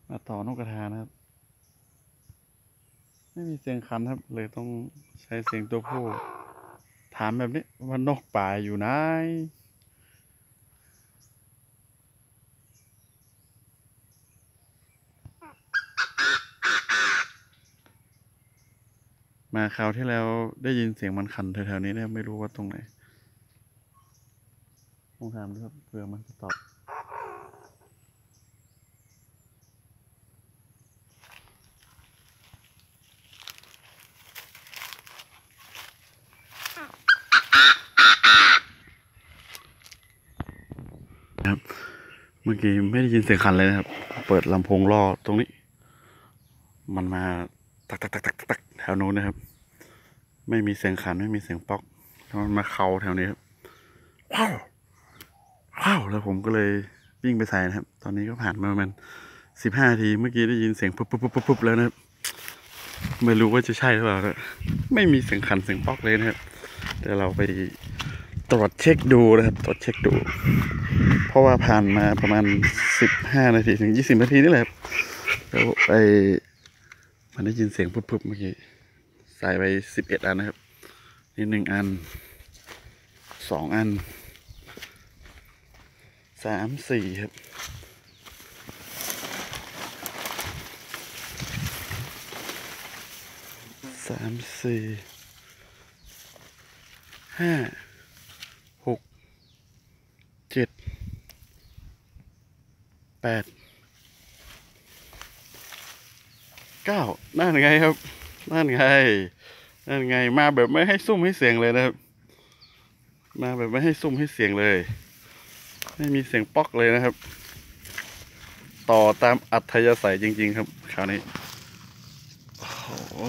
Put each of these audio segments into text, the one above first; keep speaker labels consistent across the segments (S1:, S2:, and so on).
S1: มาต่อนกกระทานะครับไม่มีเสียงคันครับเลยต้องใช้เสียงตัวผู้ถามแบบนี้ว่านกป่าอยู่ไหนมาคราวที่แล้วได้ยินเสียงมันคันแถวๆนี้เนี่ยไม่รู้ว่าตรงไหนต้องถามด้วยครับเผื่อมันจะตอบครับเมื่อกี้ไม่ได้ยินเสียงคันเลยนะครับเปิดลำโพงล่อตรงนี้มันมาตักตักตักตักตักแถวโน้นนะครับไม่มีเสียงขันไม่มีเสียงป๊อกมันมาเขาแถวนี้ครับว้าวว้าวแล้วผมก็เลยวิ่งไปใส่นะครับตอนนี้ก็ผ่านมาประมาณ15 นาทีเมื่อกี้ได้ยินเสียงปุ๊บปุ๊บปุ๊บปุ๊บแล้วนะครับไม่รู้ว่าจะใช่หรือเปล่านะไม่มีเสียงขันเสียงป๊อกเลยนะครับเดี๋ยวเราไปตรวจเช็คดูนะครับตรวจเช็คดูเพราะว่าผ่านมาประมาณ15 นาทีถึง20 นาทีนี่แหละแล้วมันได้ยินเสียงปุ๊บปุ๊บเมื่อกี้ใส่ไป11 อันนะครับนี่1 อัน2 อัน3 4ครับ3 4 5 6 7 8 9นั่นไงครับนั่นไงมาแบบไม่ให้ซุ่มให้เสียงเลยนะครับมาแบบไม่ให้ซุ่มให้เสียงเลยไม่มีเสียงป๊อกเลยนะครับต่อตามอัธยาศัยจริงๆครับคราวนี้โอ้โห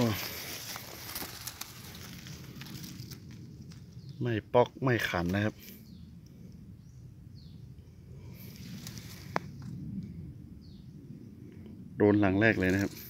S1: ไม่ป๊อกไม่ขันนะครับโดนหลังแรกเลยนะครับ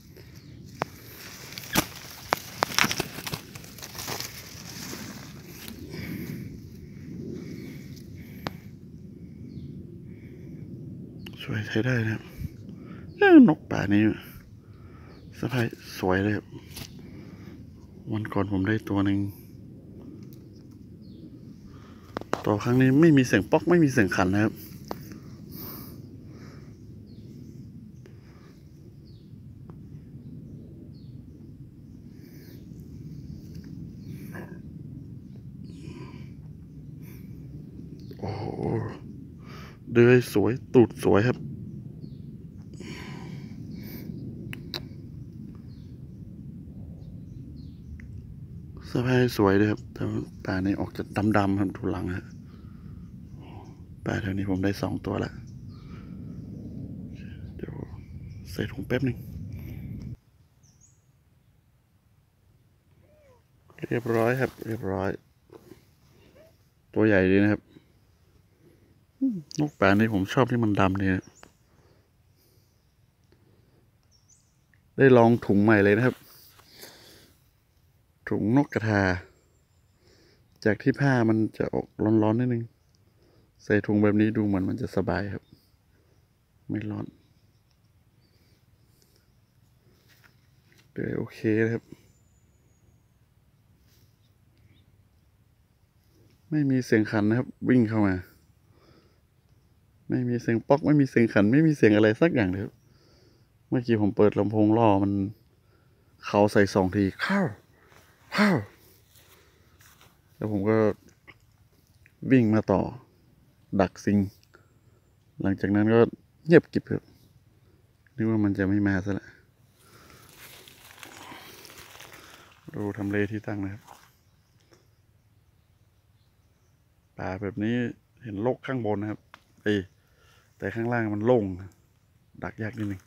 S1: ช่วยใช้ได้นะครับนกป่านี้สะพายสวยเลยครับวันก่อนผมได้ตัวหนึ่งตัวครั้งนี้ไม่มีเสียงป๊อกไม่มีเสียงขันนะครับโอ้โหเดือยสวยตูดสวยครับสะพายสวยเลยครับแต่ป่านี้ออกจะดำๆครับดูหลังฮะป่าแถวนี้ผมได้2 ตัวละเดี๋ยวใส่ถุงแป๊บนึงเรียบร้อยครับเรียบร้อยตัวใหญ่ดีนะครับนกป่านี้ผมชอบที่มันดำเนี่ยได้ลองถุงใหม่เลยนะครับถุงนกกระทาจากที่ผ้ามันจะออกร้อนๆนิดนึงใส่ถุงแบบนี้ดูเหมือนมันจะสบายครับไม่ร้อนเดี๋ยวโอเคนะครับไม่มีเสียงขันนะครับวิ่งเข้ามาไม่มีเสียงป๊อกไม่มีเสียงขันไม่มีเสียงอะไรสักอย่างเลยครับเมื่อกี้ผมเปิดลำโพงล่อมันเขาใส่2 ทีเข้าแล้วผมก็วิ่งมาต่อดักซิงหลังจากนั้นก็เงียบกริบครับนึกว่ามันจะไม่มาซะละดูทำเลที่ตั้งนะครับป่าแบบนี้เห็นโลกข้างบนนะครับแต่ข้างล่างมันโล่งดักยากนิดนึง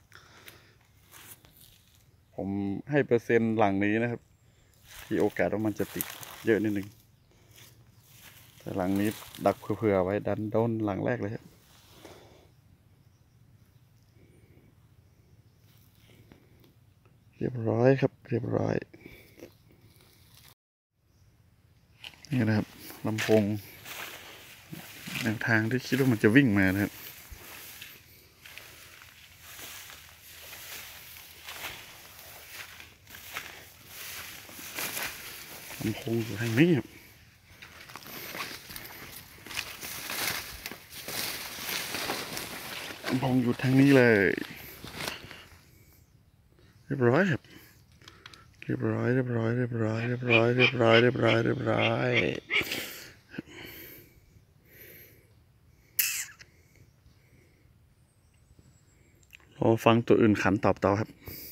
S1: ผมให้เปอร์เซ็นต์หลังนี้นะครับที่โอกาสว่ามันจะติดเยอะนิดนึงแต่หลังนี้ดักเผื่อไว้ดันโดนหลังแรกเลยครับเรียบร้อยครับเรียบร้อยนี่นะครับลำโพงแนวทางที่คิดว่ามันจะวิ่งมานะครับลำโพงอยู่ทางนี้ครับลำโพงอยู่ทางนี้เลยเรียบร้อยครับเรียบร้อยเรียบร้อยเรียบร้อยเรียบร้อยเรียบร้อยเรียบร้อยเรียบร้อยรอฟังตัวอื่นขันตอบต่อครับ